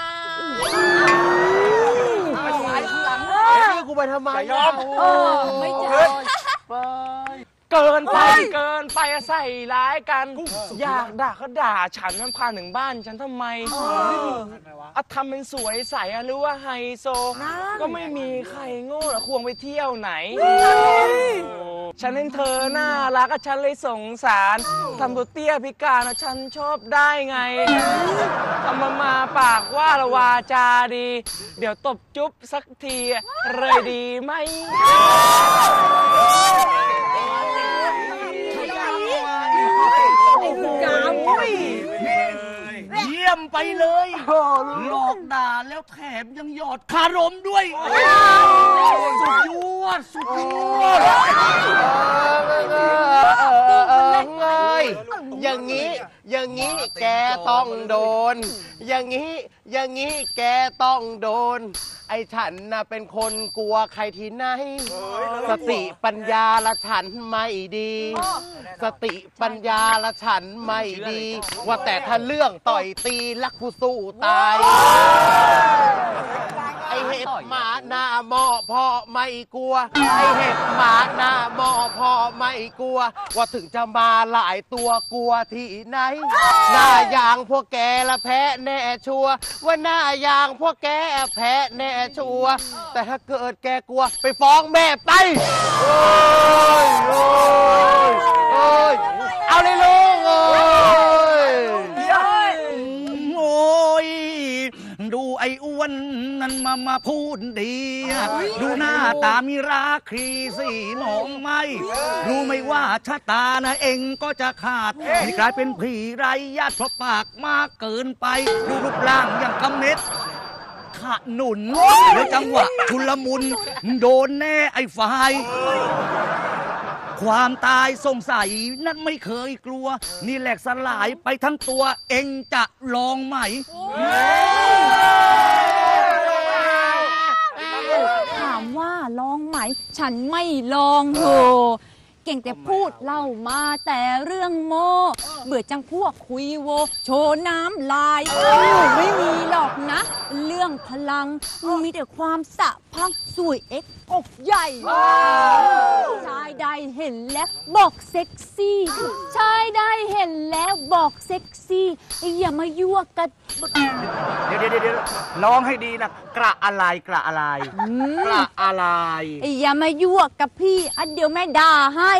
นี่กูไปทำไมยอมเออไม่เจอเกินไปเกินไปใส่ร้ายกัน อยากด่าก็ด่าฉันมันพาถึงบ้านฉันทำไมอะทำเป็นสวยใสอะหรือว่าไฮโซ ก็ไม่มีใครโง่หรอกควงไปเที่ยวไหน ฉันเห็นเธอน่ารักอะฉันเลยสงสารทำตัวเตี้ยพิการอะฉันชอบได้ไงทำมามาปากว่าละวาจาดี เดี๋ยวตบจุ๊บสักทีเลยดีไหมเยี่ยมไปเลยหลอกด่าแล้วแถมยังหยอดคารมด้วย สุดยอดสุดยอดเงยอย่างนี้ อย่างนี้แกต้องโดน อย่างนี้ อย่างนี้แกต้องโดน ไอ้ฉันน่ะเป็นคนกลัวใครที่ไหน สติปัญญาละฉันไม่ดี สติปัญญาละฉันไม่ดี ว่าแต่ถ้าเรื่องต่อยตีลักผู้สู้ตาย ไอเห็บหมาหน้าหม้อพ่อไม่กลัว ไอเห็บหมาหน้าหม้อพ่อไม่กลัว ว่าถึงจะมาหลายตัวกลัวที่ไหน หน้ายางพวกแกละแพ้แน่ชัว ว่าหน้ายางพวกแกแพ้แน่ชัว แต่ถ้าเกิดแกกลัวไปฟ้องแม่ไปโอ้ยโอ้ยโอ้ยเอาเลยลูกโอ้ยโอ้ยดูไอ้อ้วนนั่นมามาพูดดี ดูหน้าตามีราคีสีหนองไหมรู้ไหมว่าชะตานะเองก็จะขาดไม่กลายเป็นผีไรญาติเพราะปากมากเกินไป ดูรูปร่างอย่างกำเม็ดขะหนุนเดี๋ยวจังหวะชุลมุนโดนแน่ไอ้ฝ่าย ความตายสงสัยนั้นไม่เคยกลัว นี่แหลกสลายไปทั้งตัวเองจะลองไหมถามว่าลองไหม ฉันไม่ลองโหเก่งแต่พูดเล่ามาแต่เรื่องโมเบื่อจังพวกคุยโวโชว์น้ำลายไม่มีหรอกนะ เรื่องพลังมีแต่ความสะพังสวยเอ็กอกใหญ่ชายใดเห็นแล้วบอกเซ็กซี่ชายใดเห็นแล้วบอกเซ็กซี่อย่ามายั่วกันเดี๋ยวเดี๋ยวเดี๋ยวร้องให้ดีนะกระอะไรกระอะไรกระอะไรอย่ามายั่วกับพี่อ่ะเดี๋ยวแม่ด่าให้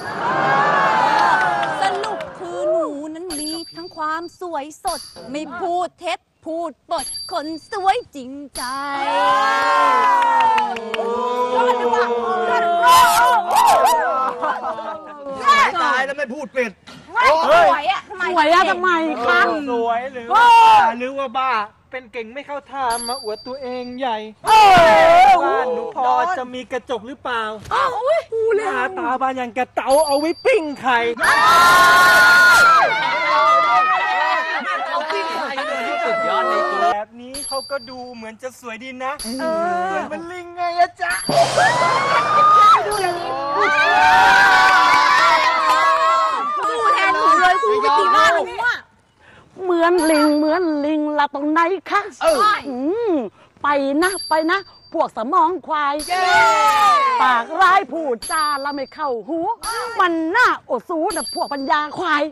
สรุปคือหนูนั้นมีทั้งความสวยสดไม่พูดเท็จพูดปดคนสวยจริงใจยอดดีกว่ายอดดีตายแล้วไม่พูดเป็ดสวยอ่ะทำไมสวยอะทำไมคะสวยหรือว่าหรือว่าบ้าเป็นเก่งไม่เข้าท่ามาอวดตัวเองใหญ่บ้านหนูพอจะมีกระจกหรือเปล่าหน้าตาบ้านอย่างกระเตาเอาไว้ปิ้งไข่แบบนี้เขาก็ดูเหมือนจะสวยดีนะสวยเป็นลิงไงอะจ๊ะดูแทนหนูเลยคุณจะตีบ้านหนูอ่ะเหมือนลิงเหมือนลิงละตรงไหนคะอืมไปนะไปนะ พวกสมองควายปากร้ายพูดจาละไม่เข้าหูมันน่าอดสูนะพวกปัญญาควาย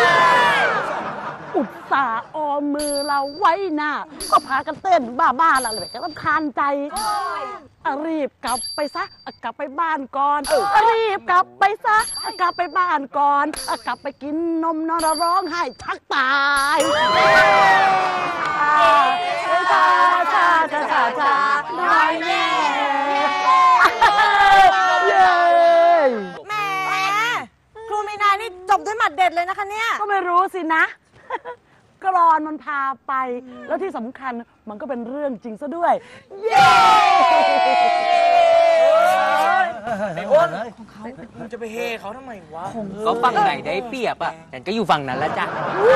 อุตส่าห์ออมมือเราไว้หน้าก็พากันเต้นบ้าๆละเลยจะรำคาญใจอ่ะรีบกลับไปซะอ่ะกลับไปบ้านก่อนอ่ะรีบกลับไปซะอ่ะกลับไปบ้านก่อนอ่ะกลับไปกินนมนอนร้องไห้ชักตายชาชาชาชาชาน้อยแม่เย้แหมครูมีนานี่จบด้วยหมัดเด็ดเลยนะคะเนี่ยก็ไม่รู้สินะกรอนมันพาไปแล้วที่สำคัญมันก็เป็นเรื่องจริงซะด้วยเย้ไอ้อ้นมึงจะไปเฮเขาทำไมวะก็ฝั่งไหนได้เปรียบอ่ะฉันก็อยู่ฝั่งนั้นแล้วจ้ะ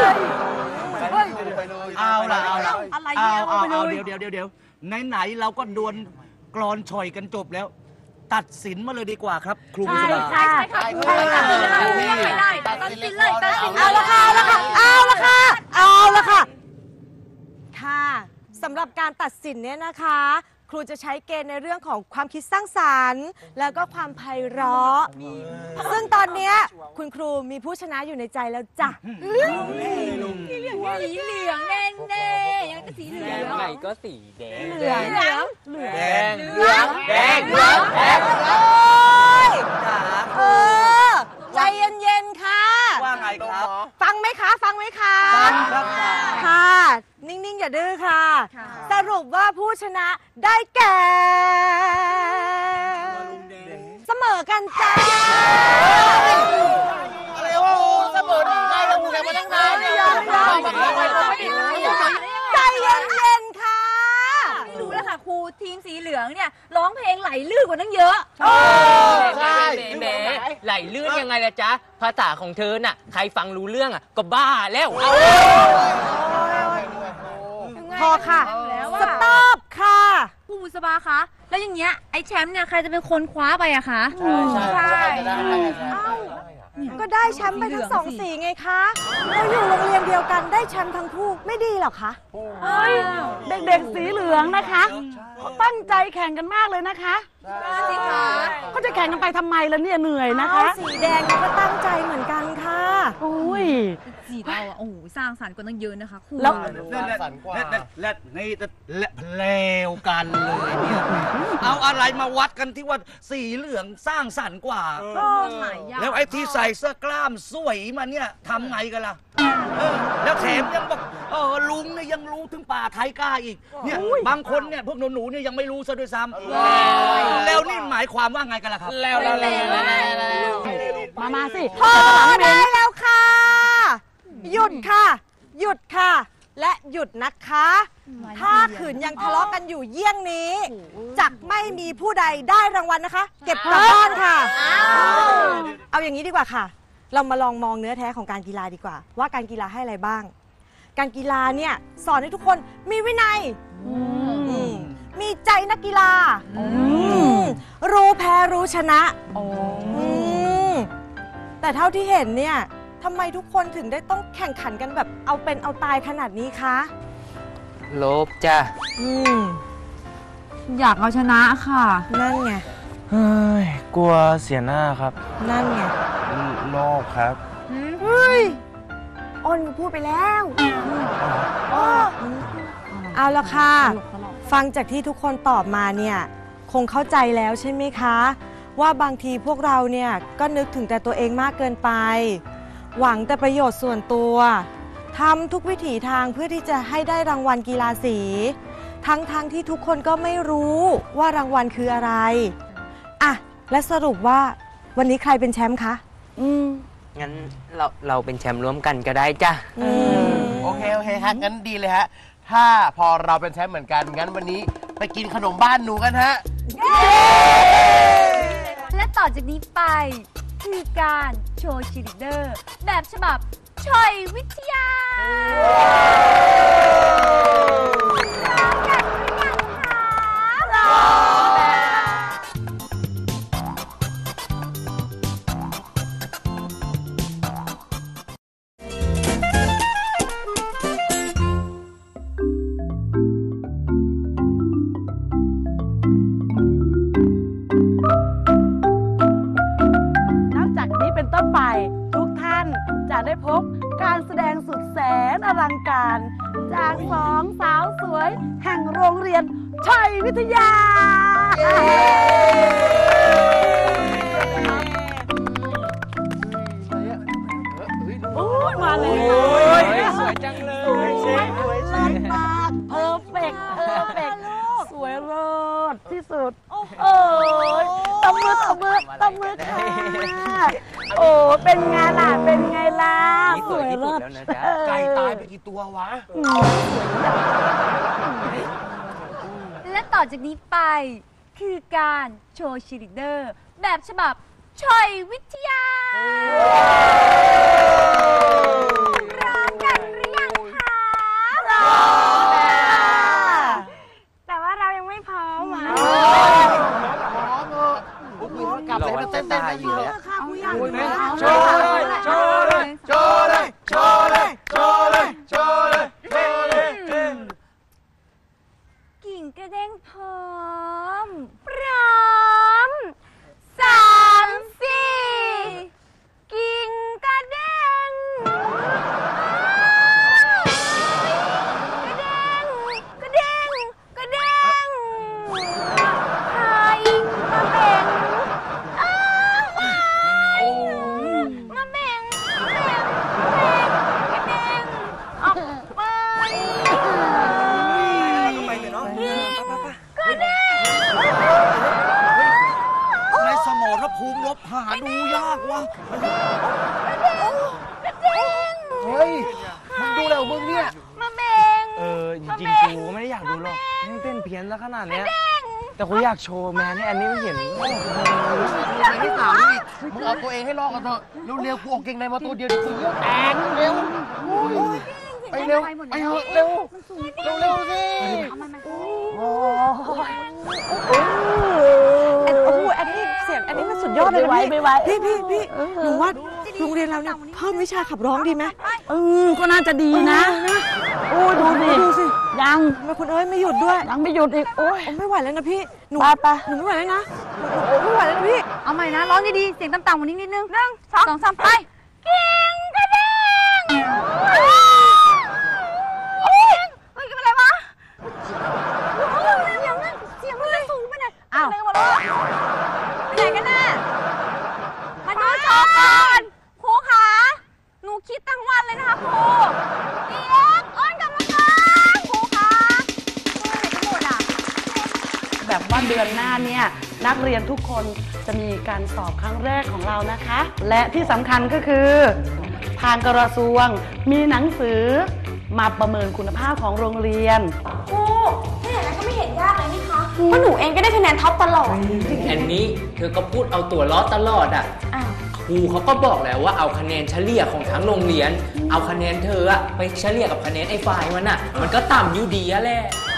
เอาละเอาละอะไรเอาเนี่ยเอาเอาไปเลเอายเดี๋ยวเดี๋ยวเดี๋ยวเดี๋ยวไหนๆเราก็ดวลกรอนฉ่อยกันจบแล้ว ตัดสินมาเลยดีกว่าครับ ครูบุษบาใช่ค่ะใช่ค่ะตัดสินเลยตัดสินเลยเอาละค่ะเอาละค่ะเอาละค่ะเอาละค่ะค่ะสำหรับการตัดสินเนี่ยนะคะ ครูจะใช้เกณฑ์ในเรื่องของความคิดสร้างสรรค์ แล้วก็ความไพเราะซึ่งตอนเนี้ยคุณครูมีผู้ชนะอยู่ในใจแล้วจ้ะสีเหลืองแน่แน่ๆยังก็สีเหลืองยังไงก็สีแดงเหลืองเหลืองแดงเหลืองแดงเหลืองแดงเออใจเย็นๆค่ะว่าไงครับฟังไหมคะ ฟังไหมคะฟังครับค่ะ นิ่ง ๆ อย่าดื้อค่ะ สรุปว่าผู้ชนะได้แก่ เสมอกันจ้าอะไรวะเสมอดีได้แล้วมึงมาตั้งนานเนี่ยใจเย็น ๆ ค่ะไม่รู้แล้วค่ะครูทีมสีเหลืองเนี่ยร้องเพลงไหลลื่นกว่านั้นเยอะใช่แหมไหลลื่นยังไงล่ะจ๊ะ ภาษาของเธอน่ะ ใครฟังรู้เรื่องอ่ะ ก็บ้าแล้วพอค่ะ สต็อปค่ะครูบุษบาคะ แล้วอย่างเงี้ยไอ้แชมป์เนี่ยใครจะเป็นคนคว้าไปอะคะใช่ใช่ได้ก็ได้แชมป์ไปทั้งสองสีไงคะ เราอยู่โรงเรียนเดียวกันได้แชมป์ทั้งคู่ไม่ดีหรอคะเฮ้ยเด็กๆสีเหลืองนะคะเขาตั้งใจแข่งกันมากเลยนะคะเขาจะแข่งกันไปทำไมล่ะเนี่ยเหนื่อยนะคะสีแดงก็ตั้งใจเหมือนกันค่ะอุ้ยสีเราอะโอ้โหสร้างสรรค์กว่านั้นเยอะนะคะครูแล้วและสันกว่าและและนี่และเลวกันเลยเนี่ยเอาอะไรมาวัดกันที่ว่าสีเหลืองสร้างสรรค์กว่าหายากแล้วไอ้ที่ใส่เสื้อกล้ามสวยมาเนี่ยทำไงกันล่ะเออแล้วแถมยังบอกเออลุงเนี่ยยังรู้ถึงป่าไทยกล้าอีกเนี่ยบางคนเนี่ยพวกหนูๆเนี่ยยังไม่รู้ซะด้วยซ้ำแล้วนี่หมายความว่าไงกันล่ะครับแล้วแล้วแล้วมามาสิพอได้แล้วค่ะ หยุดค่ะ หยุดค่ะ และหยุดนะคะ ถ้าขืนยังทะเลาะกันอยู่เยี่ยงนี้จักไม่มีผู้ใดได้รางวัลนะคะ เก็บกลับบ้านค่ะ เอาอย่างนี้ดีกว่าค่ะ เรามาลองมองเนื้อแท้ของการกีฬาดีกว่า ว่าการกีฬาให้อะไรบ้าง การกีฬาเนี่ยสอนให้ทุกคนมีวินัยอืมมีใจนักกีฬาอืมรู้แพ้รู้ชนะอืมแต่เท่าที่เห็นเนี่ยทำไมทุกคนถึงได้ต้องแข่งขันกันแบบเอาเป็นเอาตายขนาดนี้คะโลภจ้ะอืมอยากเอาชนะค่ะนั่นไงเฮ้ย กลัวเสียหน้าครับนั่นไงโลภครับเฮ้ยอ้นพูดไปแล้วเอาละค่ะ ฟังจากที่ทุกคนตอบมาเนี่ยคงเข้าใจแล้วใช่ไหมคะ ว่าบางทีพวกเราเนี่ยก็นึกถึงแต่ตัวเองมากเกินไป หวังแต่ประโยชน์ส่วนตัวทำทุกวิถีทางเพื่อที่จะให้ได้รางวัลกีฬาสี ทั้งๆ ท, ที่ทุกคนก็ไม่รู้ว่ารางวัลคืออะไรอ่ะและสรุปว่าวันนี้ใครเป็นแชมป์คะอืมงั้นเราเราเป็นแชมป์ร่วมกันก็ได้จ้ะอืมโอเค โอเคฮะงั้นดีเลยฮะ ถ้าพอเราเป็นแชมป์เหมือนกัน งั้นวันนี้ไปกินขนมบ้านหนูกันฮะและต่อจากนี้ไปคือการโชว์ชีลิเดอร์แบบฉบับชอยวิทยาพร้อมกันหรือยังคะพร้อมแล้วนับจากนี้เป็นต้นไปทุกท่านจะได้พบการแสดงสุดแสนอลังการ จากสองสาวสวยแห่งโรงเรียนชัยวิทยา โอ้ยมาเลยโอ้ยสวยจังเลยสวยสวยสวยมากเพอร์เฟกต์เพอร์เฟกต์สวยเลิศที่สุด โอ้ยตบมือตบมือตบมือค่ะโอ้เป็นไงล่ะเป็นไงล่ะนี่สวยที่สุดแล้วนะจ๊ะไก่ตายไปกี่ตัววะและต่อจากนี้ไปคือการโชว์ชีลิเดอร์แบบฉบับชอยวิทยาพร้อมกันหรือยังคะพร้อมแล้วแต่ว่าเรายังไม่พร้อมอ่ะกลับเลยเต้นเต้นกันอยู่เลยโชว์เลย โชว์เลยโชว์เลย โชว์เลย โชว์เลย โชว์เลย โชว์เลยกิ่งกระเด้งพร้อม พร้อมสามสี่กิ่งกระเด้งกระเด้งกระเด้งใครมาเบ่งอ้าวมาเบ่งเบ่งเบ่งกระเด้งออกไปในสมรภูมิรบหาดูยากวะเฮ้ย มึงดูแล้วมึงเนี่ยมาเบ่งเออ จริงๆ กูก็ไม่ได้อยากดูหรอกแม่งเต้นเพี้ยนซะขนาดเนี้ย แต่กูอยากโชว์แมนให้อันนี้มันเห็นมึงที่สามอีกมึงเอาตัวเองให้รอดกันเถอะ เร็วๆ กูออกเก่งในมาตัวเดียวเดี๋ยวกูเยี่ยวแตกเร็วไปเร็ว ไปเถอะเร็ว เร็วๆสิโอ้ยแอนโอ้โหแอนนี่เสียงแอนนี่มันสุดยอดเลยไม่ไหวนะไม่ไหวพี่พี่พี่หนูว่าโรงเรียนเราเนี่ยเพิ่มวิชาขับร้องดีไหมเออก็น่าจะดีนะ โอ้ยดูสิดูสิยังทำไมคุณเอ้ยไม่หยุดด้วยยังไม่หยุดอีก โอ้ยโอ้ไม่ไหวแล้วนะพี่หนูไปไปหนูไม่ไหวแล้วนะหนูโอ้ไม่ไหวแล้วนะพี่เอาใหม่นะ ร้องดีๆ เสียงต่ำๆกว่านี้นิดนึงหนึ่งสองสามไปกิ่งกระเด้งโอ้ยเฮ้ยเป็นไรวะเสียงนั่นเสียงมันสูงไปไหนอ้าวไปไหนกันน่ะมาดูโชว์ก่อนครูคะหนูคิดทั้งวันเลยนะคะครูเรียกอ้อนกลับมาก่อนครูคะครูไหนกันหมดอ่ะแบบว่าเดือนหน้าเนี่ยนักเรียนทุกคนจะมีการสอบครั้งแรกของเรานะคะ และที่สำคัญก็คือ ทางกระทรวงมีหนังสือมาประเมินคุณภาพของโรงเรียนครูถ้าอย่างนั้นก็ไม่เห็นยากเลยนี่คะเพราะหนูเองก็ได้คะแนนท็อปตลอดอันนี้เธอก็พูดเอาตัวล้อตลอดอ่ะอ้าวครูเขาก็บอกแล้วว่าเอาคะแนนเฉลี่ยของทั้งโรงเรียน เอาคะแนนเธออะไปเฉลี่ยกับคะแนนไอ้ฝ่ายมันอ่ะ มันก็ต่ำอยู่ดีอะแหละ